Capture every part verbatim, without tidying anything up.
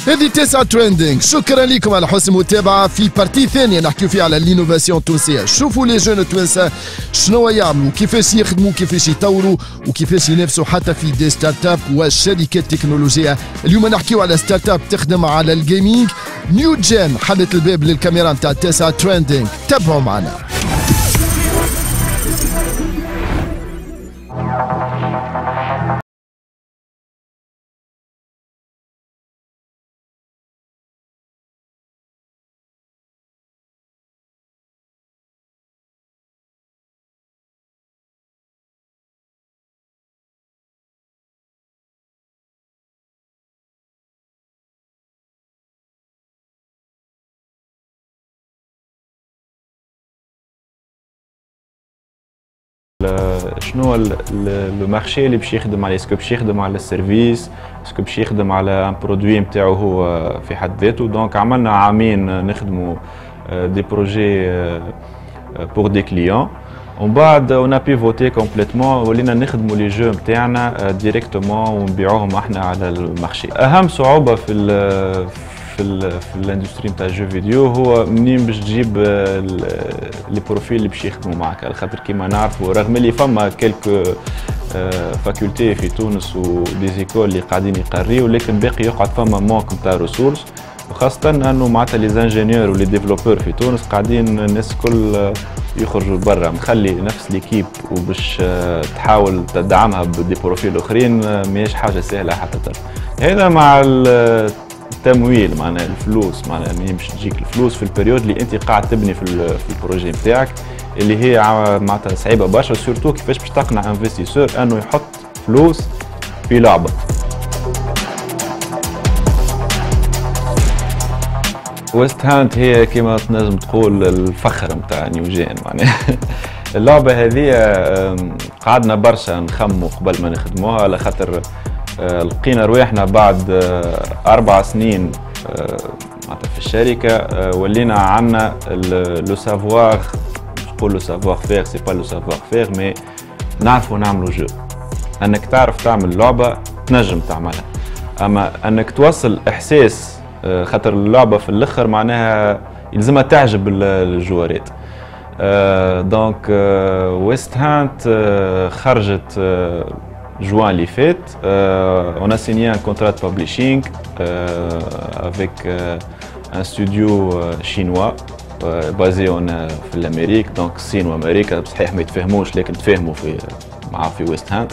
هذه تسعة تريندينغ. شكرا لكم على حسن المتابعة. في بارتي ثانية نحكيو فيها على الانوفاسيون التونسية. شوفوا لي جون التوانسة شنو يعملوا، كيفاش يخدموا، كيفاش يطوروا، وكيفاش ينافسوا حتى في دي ستارت اب والشركات التكنولوجية. اليوم نحكيو على ستارت اب تخدم على الجيمنج. نيو جين حلت الباب للكاميرا نتاع تسعة تريندينغ. تابعوا معنا. شنو لو مارشي اللي باش يخدم عليه؟ اسكو باش يخدم على السيرفيس، اسكو باش يخدم على ان برودوي نتاعو هو في حد ذاته. دونك عملنا عامين نخدموا دي بروجي بور دي كليون، ومن بعد اون بيفوتي كومبليتمون ولينا نخدموا لي جو نتاعنا ديريكتومون ونبيعوهم احنا على المارشي. اهم صعوبه في في ال في الاندستري نتاع الجو فيديو هو منين باش تجيب لي بروفيل اللي باش يخدموا معك، على خاطر كيما نعرفوا رغم اللي فما كيلكو فاكولتي في تونس وديزيكول اللي قاعدين يقريو، لكن باقي يقعد فما مونك نتاع ريسورس، وخاصة انه معناتها لي زانجينيور ولي ديفلوبور في تونس قاعدين الناس الكل يخرجوا لبرا. مخلي نفس ليكيب وباش تحاول تدعمها بدي بروفيل اخرين ماهيش حاجة سهلة حتى ترى. هذا مع التمويل معناها الفلوس، معناها منين باش تجيك الفلوس في البريود اللي انت قاعد تبني في في البروجي نتاعك، اللي هي معناتها صعيبه برشا، سورتو كيفاش باش تقنع انفستيسور انه يحط فلوس في لعبه. ويست هاند هي كما تنجم تقول الفخر نتاع نيو جين معناها. اللعبه هذه قعدنا برشا نخمو قبل ما نخدموها، على خاطر لقينا رواحنا بعد أربع سنين معناتها في الشركة ولينا عندنا لو سافوار، نقول لو سافوار فيغ سي با لو سافوار فيغ، مي نعرفوا نعملوا جو. انك تعرف تعمل لعبة تنجم تعملها، اما انك توصل احساس، خاطر اللعبة في الاخر معناها يلزمها تعجب الجوارات. دونك ويست هاند خرجت juin اللي فات. euh, on a signé un contrat de publishing euh, avec euh, un studio euh, chinois euh, basé en في الامريك. دونك الصين وامريكا بصحيح ما يتفاهموش لكن تفاهموا في مع في ويست هاند.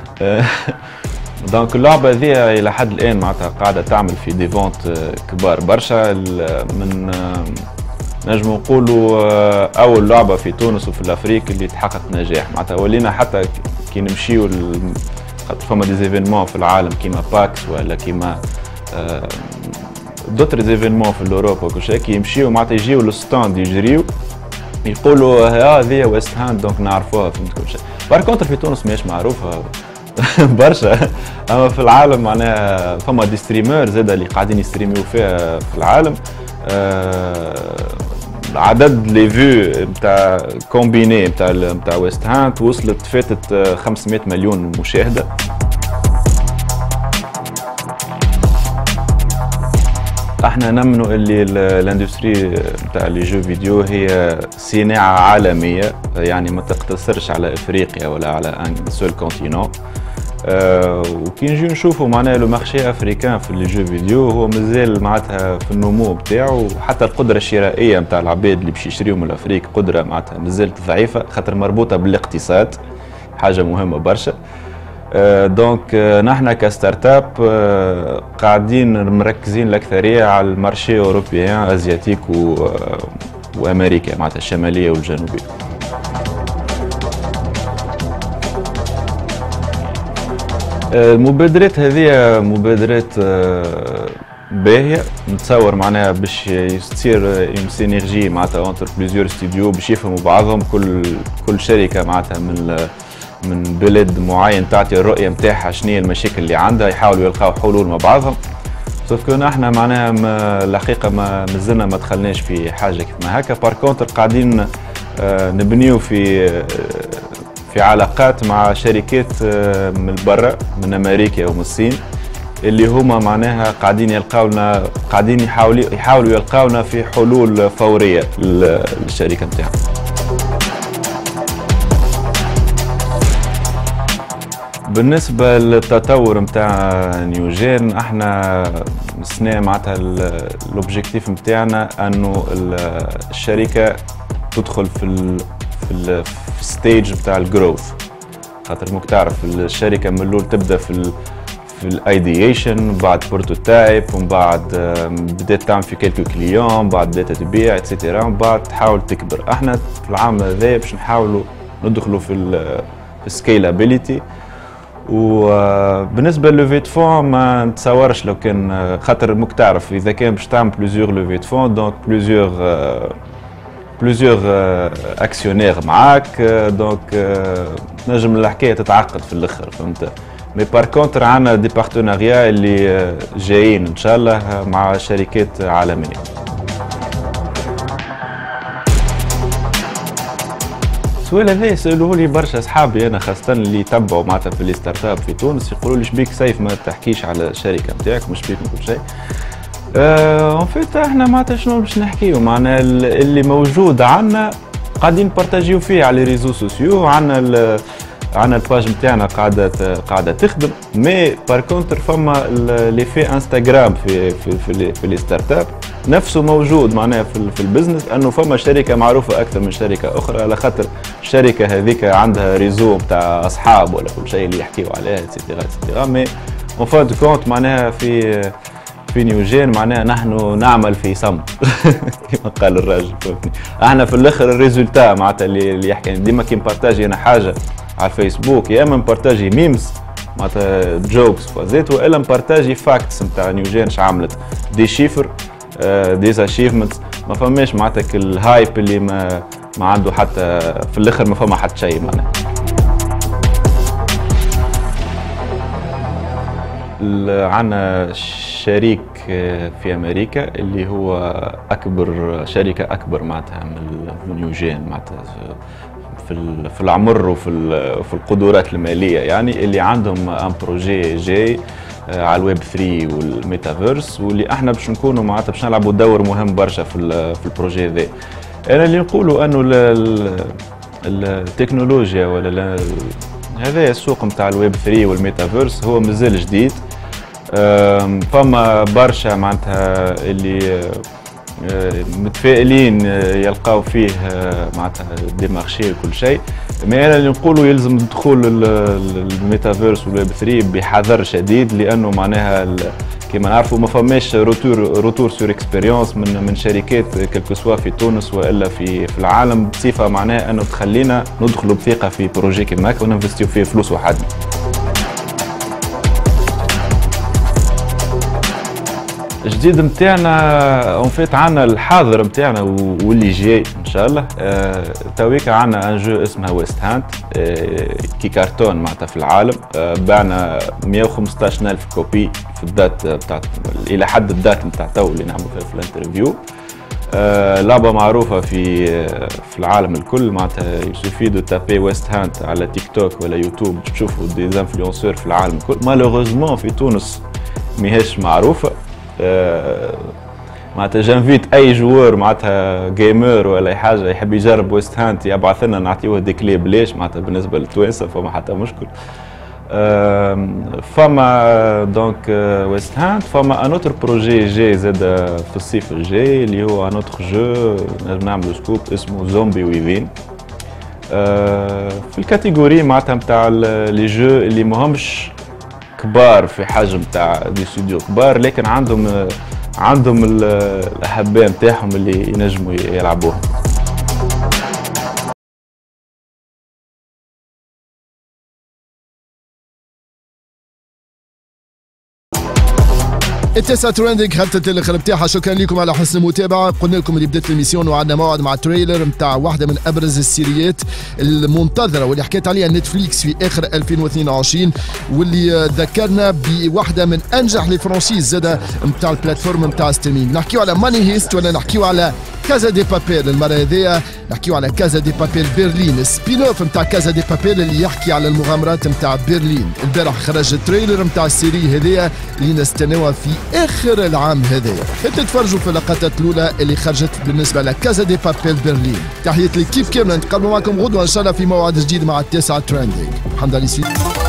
دونك اللعبه هذه الى حد الان معناتها قاعده تعمل في دي فونت كبار برشا. من نجم نقولوا اول لعبه في تونس وفي الافريق اللي تحقق نجاح. معناتها ولينا حتى كي نمشيو خاطر فما دي زيفينمون في العالم كيما باكس ولا كيما دوتر زيفينمون في الاوروبا وكل شيء، كي يمشيو معناتها يجيو للستاند يجريو يقولوا هذه ويست هاند، دونك نعرفوها فهمت كل شيء. بار كونتر في تونس ماهيش معروفه برشا، اما في العالم معناها فما دي ستريمر زاد اللي قاعدين يستريميو فيها في العالم. أه عدد لي فيو نتاع كومبيني نتاع نتاع ويست هاند وصلت فاتت خمسمائة مليون مشاهده. احنا نمنوا اللي الاندستري نتاع لي جو فيديو هي صناعه عالميه، يعني ما تقتصرش على افريقيا ولا على ان سول كونتينون. أه وكي نجي نشوفوا معناها لو مارشي افريكان في لي جو فيديو هو مازال معناتها في النمو بتاعه، وحتى القدره الشرائيه نتاع العباد اللي باش يشريو من الافريق قدره معناتها مازالت ضعيفه، خاطر مربوطه بالاقتصاد، حاجه مهمه برشا. أه دونك أه نحن كستارت اب أه قاعدين مركزين الاكثريه على المارشي اوروبيان ازياتيك وامريكا معناتها الشماليه والجنوبيه. المبادرات هذه مبادرات باهيه، نتصور معناها باش تصير اون سينيرجي معناتها اونتر بليزيور ستوديو باش يفهموا بعضهم، كل كل شركه معناتها من من بلد معين تعطي الرؤيه نتاعها شنو هي المشاكل اللي عندها، يحاولوا يلقاو حلول مع بعضهم. سوف كون احنا معناها الحقيقه ما مازلنا ما دخلناش في حاجه كيف ما هكا. بار كونتر قاعدين نبنيو في في علاقات مع شركات من برا، من امريكا ومن الصين، اللي هما معناها قاعدين يلقاونا قاعدين يحاولوا يحاولوا يلقاونا في حلول فوريه للشركه نتاعنا. بالنسبه للتطور نتاع نيوجين، احنا السنه معناتها الاوبجيكتيف نتاعنا انه الشركه تدخل في ال في ال في الستيج نتاع الجروث، خاطر موك تعرف الشركه من الاول تبدا في ال في الايديشن، بعد بروتوتايب، ومن بعد بدات تعمل في كيلكو كليون، بعد بدات تبيع اتسيتيرا، ومن بعد تحاول تكبر. احنا في العام هذا باش نحاولوا ندخلوا في في السكيلابيليتي. وبالنسبه للوفي دو فون ما نتصورش لو كان، خاطر موك تعرف اذا كان باش تعمل بليزيور لوفي دو فون دونك بليزيور بليزيور اكسيونير معاك، دونك نجم الحكايه تتعقد في الاخر، فهمت؟ مي بار كونتر عندنا دي بارتناريا اللي جايين ان شاء الله مع شركات عالميه. السؤال هذا يسالوه لي برشا اصحابي انا، خاصه اللي يتبعوا معناتها في لي ستارت اب في تونس، يقولوا لي شبيك سيف ما تحكيش على الشركه نتاعك، مش بيك كل شيء. اون فيت احنا معناتها شنو باش نحكيو، معناها اللي موجود عندنا قاعدين نبارطاجيو فيه على لي ريزو سوسيو، عندنا عندنا الباج نتاعنا قاعده قاعده تخدم، مي بار كونتر فما لي في انستغرام في في في, في لي ستارت اب نفسه موجود معناها في, في البزنس، انه فما شركه معروفه اكثر من شركه اخرى، على خاطر الشركه هذيك عندها ريزو نتاع اصحاب ولا كل شيء اللي يحكيو عليها اتسيتيرا اتسيتيرا. مي اون فان دو كونت معناها في في نيوجين معناها نحن نعمل في صمت كما قال الراجل، فهمتني؟ احنا في الاخر الريزولتا معناتها اللي, اللي يحكي ديما كي نبارتاجي انا حاجه على الفيسبوك، يا اما نبارتاجي ميمز معناتها جوكس فازيت، والا نبارتاجي فاكتس نتاع نيوجين اش عملت، دي شيفر دي اشيفمنتس، ما فماش معناتها الهايب اللي ما ما عنده حتى في الاخر ما فما حتى شيء معناها. عندنا شريك في امريكا اللي هو اكبر شركه اكبر معناتها من نيوجين معناتها في في العمر وفي في القدرات الماليه، يعني اللي عندهم ان بروجي جاي على الويب ثلاثة والميتافيرس، واللي احنا باش نكونوا معناتها باش نلعبوا دور مهم برشا في في البروجي ذا. انا اللي نقولوا انه التكنولوجيا ولا هذا السوق نتاع الويب ثلاثة والميتافيرس هو مازال جديد، فما برشا معناتها اللي متفائلين يلقاو فيه معناتها دي مارشي وكل شيء، مي انا اللي نقولوا يلزم دخول الميتافيرس والويب ثلاثة بحذر شديد، لانه معناها كما نعرفوا ما فماش روتور روتور سور اكسبيريونس من من شركات كلكو سوا في تونس والا في في العالم بصفه معناها انه تخلينا ندخلوا بثقه في بروجي كيما هكا وننفستيو فيه فلوس وحدنا. الجديد نتاعنا اون فيت عندنا الحاضر نتاعنا واللي جاي ان شاء الله. آه تويكا عندنا ان جو اسمها ويست هاند، آه كي كارتون معناتها في العالم، آه باعنا مئة وخمسطاش ألف كوبي في الدات بتاعت الى حد الدات نتاع تو اللي نعملوا فيها في الانترفيو. آه لعبه معروفه في في العالم الكل، معناتها يسوفي دو تابي ويست هاند على تيك توك ولا يوتيوب تشوفوا دي انفلونسور في العالم الكل. مالوغوزمون في تونس ماهيش معروفه. آه معناتها جانفيت اي جوار معناتها جيمر ولا اي حاجه يحب يجرب ويست هاند يبعث لنا نعطيوه دي كلي بلاش، معناتها بالنسبه للتوانسه فما حتى مشكل. آه فما دونك ويست هاند، فما ان اوتر بروجي جاي زاد في الصيف الجاي اللي هو ان اوتر جو نجم نعملو سكوب اسمه زومبي ويفين. آه في الكاتيجوري معناتها نتاع لي جو اللي ماهمش كبار في حجم تاع دي ستوديو كبار، لكن عندهم عندهم الاحباء نتاعهم اللي ينجموا يلعبوهم. التاسعة ترندنج خلطت الاخر نتاعها. شكرا لكم على حسن المتابعه. قلنا لكم اللي بدات الميسيون وعندنا موعد مع تريلر نتاع واحده من ابرز السيريات المنتظره واللي حكيت عليها نتفليكس في اخر ألفين واثنين وعشرين، واللي ذكرنا بواحده من انجح لي فرانشيز زاده نتاع البلاتفورم نتاع ستريمينج. نحكيو على ماني هيست ولا نحكيو على كازا دي بابيل المره هذيا نحكيو على كازا دي بابيل برلين، السبين اوف نتاع كازا دي بابيل اللي يحكي على المغامرات نتاع برلين. البارح خرج التريلر نتاع السيري هذيا اللي نستناوها في اخر العام هذايا. تتفرجوا في اللقطات الاولى اللي خرجت بالنسبه لكازا دي بابيل برلين. تحيه ليكيب كامله، نتقابلوا معكم غدوه ان شاء الله في موعد جديد مع التاسعه ترندينج. حمد علي سيدي.